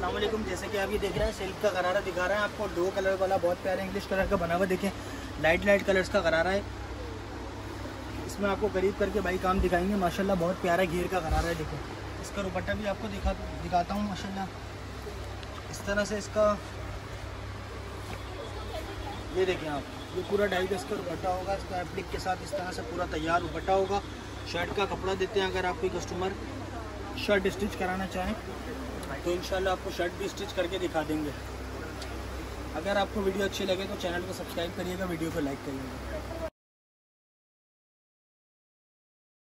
अस्सलाम वालेकुम। जैसे कि आप ये देख रहे हैं सिल्क का गरारा दिखा रहे हैं आपको, 2 कलर वाला बहुत प्यारा इंग्लिश कलर का बना हुआ। देखें लाइट कलर्स का गरारा है। इसमें आपको करीब करके भाई काम दिखाएंगे। माशाल्लाह बहुत प्यारा घेर का गरारा है। देखें इसका दुपट्टा भी आपको दिखाता हूँ। माशाल्लाह इस तरह से इसका ये देखें आप, ये पूरा 2.5 गज का दुपट्टा होगा। इसका एप्लिक के साथ इस तरह से पूरा तैयार दुपट्टा होगा। शर्ट का कपड़ा देते हैं। अगर आप कोई कस्टमर शर्ट स्टिच कराना चाहें तो इंशाल्लाह आपको शर्ट भी स्टिच करके दिखा देंगे। अगर आपको वीडियो अच्छी लगे तो चैनल को सब्सक्राइब करिएगा, वीडियो को लाइक करिएगा।